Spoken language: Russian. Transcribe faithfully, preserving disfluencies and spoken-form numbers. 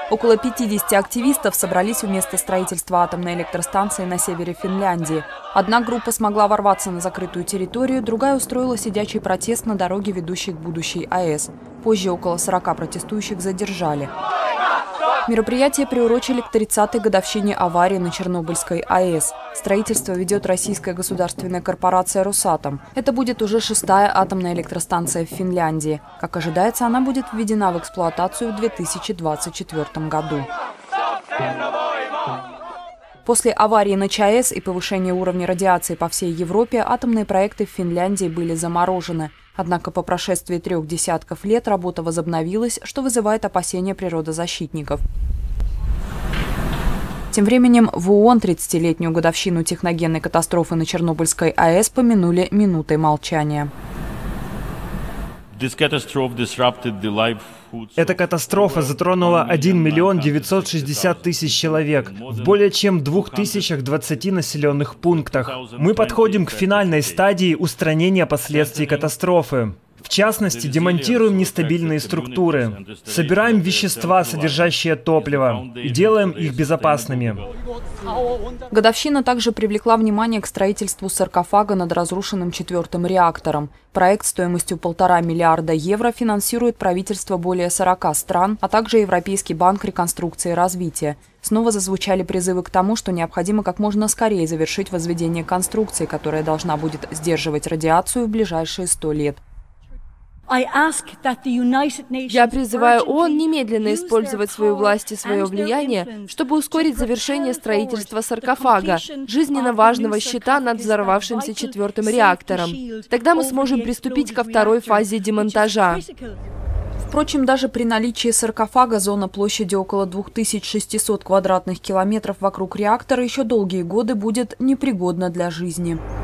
Около пятидесяти активистов собрались у места строительства атомной электростанции на севере Финляндии. Одна группа смогла ворваться на закрытую территорию, другая устроила сидячий протест на дороге, ведущей к будущей АЭС. Позже около сорока протестующих задержали. Мероприятие приурочили к тридцатой годовщине аварии на Чернобыльской АЭС. Строительство ведет российская государственная корпорация «Росатом». Это будет уже шестая атомная электростанция в Финляндии. Как ожидается, она будет введена в эксплуатацию в две тысячи двадцать четвёртом году. После аварии на ЧАЭС и повышения уровня радиации по всей Европе атомные проекты в Финляндии были заморожены. Однако по прошествии трех десятков лет работа возобновилась, что вызывает опасения природозащитников. Тем временем в ООН тридцатилетнюю годовщину техногенной катастрофы на Чернобыльской АЭС помянули минутой молчания. Эта катастрофа затронула один миллион девятьсот шестьдесят тысяч человек в более чем двух тысячах двадцати населенных пунктах. Мы подходим к финальной стадии устранения последствий катастрофы. В частности, демонтируем нестабильные структуры, собираем вещества, содержащие топливо, и делаем их безопасными. Годовщина также привлекла внимание к строительству саркофага над разрушенным четвертым реактором. Проект стоимостью полтора миллиарда евро финансирует правительство более сорока стран, а также Европейский банк реконструкции и развития. Снова зазвучали призывы к тому, что необходимо как можно скорее завершить возведение конструкции, которая должна будет сдерживать радиацию в ближайшие сто лет. Я призываю ООН немедленно использовать свою власть и свое влияние, чтобы ускорить завершение строительства саркофага, жизненно важного щита над взорвавшимся четвертым реактором. Тогда мы сможем приступить ко второй фазе демонтажа. Впрочем, даже при наличии саркофага зона площадью около двух тысяч шестисот квадратных километров вокруг реактора еще долгие годы будет непригодна для жизни.